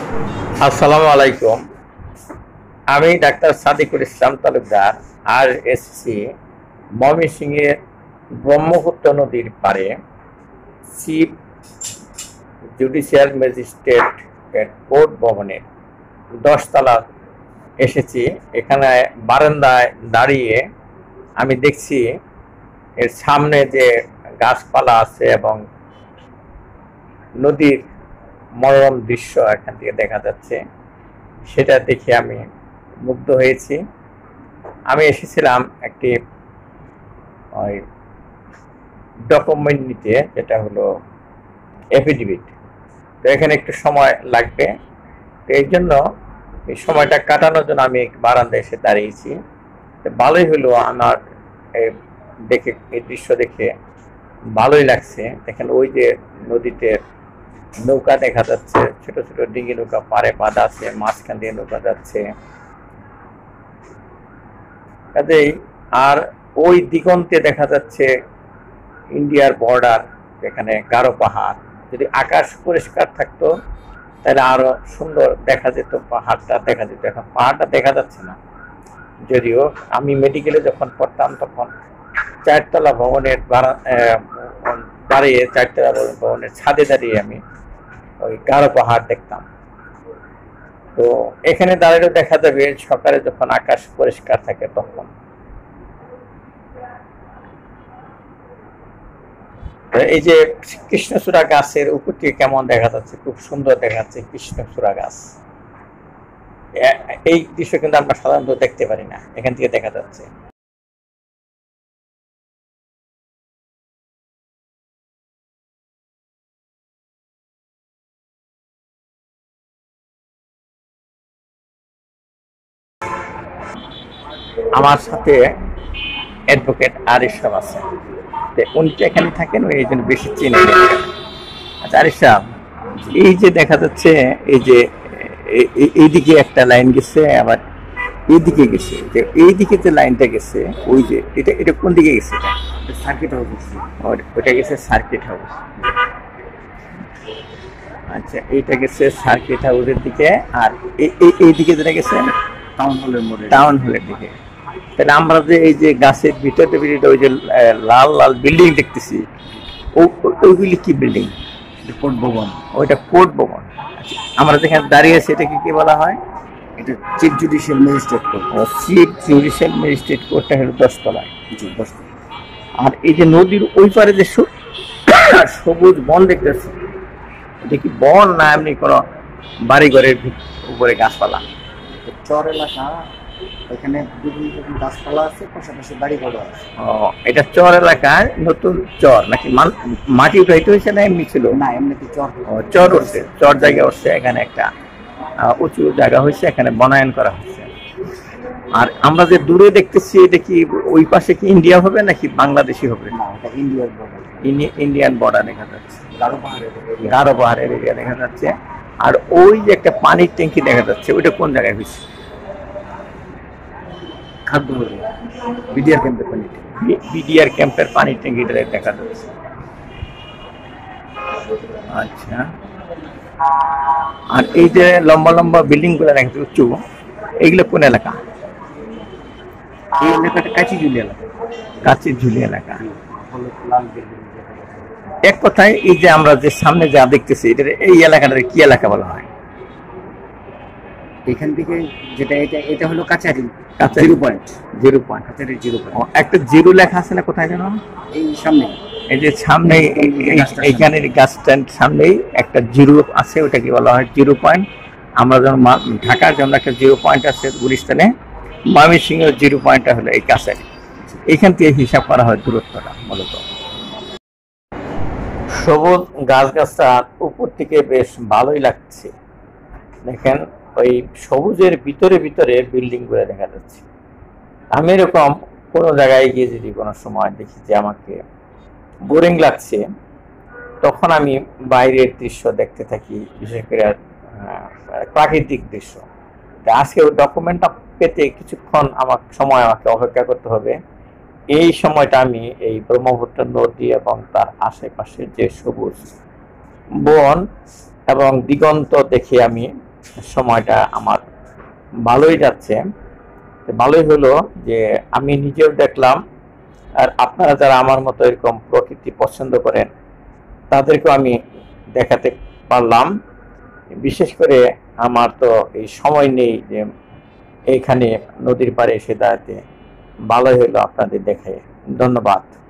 আসসালামু আলাইকুম। আমি ডাক্তার সাদেকুল ইসলাম তালুকদার আর এসছি ময়মনসিংহের ব্রহ্মপুত্র নদীর পাড়ে চিফ জুডিশিয়াল ম্যাজিস্ট্রেট কোর্ট ভবনের 10 তলা এসেছি। এখানে বারান্দায় দাঁড়িয়ে আমি দেখছি এর সামনে যে গাছপালা আছে এবং নদীর মনোরম দৃশ্য এখান থেকে দেখা যাচ্ছে, সেটা দেখে আমি মুগ্ধ হয়েছি। আমি এসেছিলাম একটি ওই ডকুমেন্ট নিতে, যেটা হলো এফিডেভিট। তো এখানে একটু সময় লাগবে, তো এই জন্য এই সময়টা কাটানোর জন্য আমি বারান্দায় এসে দাঁড়িয়েছি। তো ভালোই হলো, আমার দেখে এই দৃশ্য দেখে ভালোই লাগছে। দেখেন ওই যে নদীতে নৌকা দেখা যাচ্ছে, ছোট ছোট ডিঙি নৌকা পাড়ে বাঁধা আছে, মাঝখান দিয়ে নৌকা যাচ্ছে কাজেই। আর ওই দিগন্তে দেখা যাচ্ছে ইন্ডিয়ার বর্ডার, এখানে গারো পাহাড়। যদি আকাশ পরিষ্কার থাকতো তাহলে আরো সুন্দর দেখা যেত, পাহাড়টা দেখা যেত। এখন পাহাড়টা দেখা যাচ্ছে না, যদিও আমি মেডিকেলে যখন পড়তাম তখন 4 তলা ভবনের দাঁড়িয়ে 4 তলা ভবনের ছাদে দাঁড়িয়ে আমি ওই গারো পাহাড় দেখতাম। তো এখানে দাঁড়িয়েও দেখা যাবে সকালে যখন আকাশ পরিষ্কার থাকে তখন। এই যে কৃষ্ণচূড়া গাছের উপরটি কেমন দেখা যাচ্ছে, খুব সুন্দর দেখা যাচ্ছে কৃষ্ণচূড়া গাছ। এই দৃশ্য কিন্তু আমরা সাধারণত দেখতে পারি না, এখান থেকে দেখা যাচ্ছে। আমার সাথে অ্যাডভোকেট আরিফ সাহেব আছে, উনি তো এখানে থাকেন, ওই জন্য বেশি চিনে। আচ্ছা আরিফ সাহেব, এই যে দেখা যাচ্ছে এই যে এইদিকে একটা লাইন গেছে, আবার এইদিকে গেছে, যে এইদিকে যে লাইনটা গেছে ওই যে এটা এটা কোন দিকে গেছে? Circuit house. ওইটা গেছে সার্কিট হাউস। আচ্ছা, এইটা গেছে সার্কিট হাউসের দিকে, আর এইদিকে যেটা গেছে টাউন হলের দিকে। তাহলে আমরা যে এই যে গাছের ভিতরে ওই যে লাল লাল বিল্ডিং দেখতেছি, ওইগুলি কি বিল্ডিং? কোর্ট ভবন। ওইটা কোর্ট ভবন। আমরা যেখানে দাঁড়িয়ে আছি এটাকে কি বলা হয়? এটা chief judicial magistrate court. Chief judicial magistrate কোর্টটা হলো 10 তলায়। জি, 10 তলায়। আর এই যে নদীর ওই পারে যে সবুজ বন দেখতেছি, এটা কি বন না এমনি কোনো বাড়িঘরের উপরে গাছপালা? চর এলাকা, এখানে বিভিন্ন রকম গাছপালা আছে, পাশাপাশি বাড়িঘর আছে। এটা চর এলাকায় নতুন চর নাকি মাটি উঠাইতে হয়েছে না এমনি ছিল? না, এমনিতে চর। চর উঠছে, চর জায়গা উঠছে, এখানে একটা উঁচু জায়গা হয়েছে, এখানে বনায়ন করা হচ্ছে। আর আমরা যে দূরে দেখতেছি এটা কি ওই পাশে কি ইন্ডিয়া হবে নাকি বাংলাদেশি হবে? না, এটা ইন্ডিয়ার বর্ডার। ইন্ডিয়ান বর্ডার দেখা যাচ্ছে, গারো পাহাড়ের এরিয়া দেখা যাচ্ছে। আর ওই যে একটা পানির ট্যাঙ্কি দেখা যাচ্ছে, ওইটা কোন জায়গায় হয়েছে? বিডিআর ক্যাম্পের পানি, বিডিআর ক্যাম্পের পানি ট্যাঙ্কিটা দেখা যাচ্ছে। আচ্ছা, আর এই যে লম্বা লম্বা বিল্ডিং গুলো দেখা যাচ্ছে উঁচু, এইগুলো কোন এলাকা? এই এলাকাটা কাচিঝুলি এলাকা। কাচিঝুলি এলাকা। এক কথায় এই যে আমরা যে সামনে যা দেখতেছি এটা এই এলাকাটার কি এলাকা বলা হয়? এখান থেকে যেটা এটা হলো Kachari, zero point. Kachari zero point. একটা জিরো লেখা আছে না কোথায় যেন? এই সামনে, এই যে সামনে এইখানের গাছ স্ট্যান্ড সামনেই একটা জিরো আছে, ওটা কি বলা হয়? Zero point. আমরা যখন ঢাকার জন্য একটা জিরো পয়েন্ট আছে গুলিস্তানে, ময়মনসিংহের জিরো পয়েন্টটা হলো এই কাছারি। এইখান থেকে হিসাব করা হয় দূরত্বটা মূলত। সবুজ গাছগাছার উপর থেকে বেশ ভালোই লাগছে। দেখেন ওই সবুজের ভিতরে ভিতরে বিল্ডিং গুলো দেখা যাচ্ছে। আমি এরকম কোনো জায়গায় গিয়ে যদি কোনো সময় দেখি যে আমাকে বোরিং লাগছে, তখন আমি বাইরের দৃশ্য দেখতে থাকি, বিশেষ করে প্রাকৃতিক দৃশ্য। আজকে ওই ডকুমেন্টটা পেতে কিছুক্ষণ আমাকে অপেক্ষা করতে হবে। এই সময়টা আমি এই ব্রহ্মপুত্র নদী এবং তার আশেপাশে যে সবুজ বন এবং দিগন্ত দেখে আমি সময়টা আমার ভালোই যাচ্ছে। ভালোই হলো যে আমি নিজেও দেখলাম, আর আপনারা যারা আমার মতো এরকম প্রকৃতি পছন্দ করেন তাদেরকেও আমি দেখাতে পারলাম। বিশেষ করে আমার তো এই সময় নেই যে এইখানে নদীর পাড়ে এসে দাঁড়াতে। ভালোই হলো আপনাদের দেখে। ধন্যবাদ।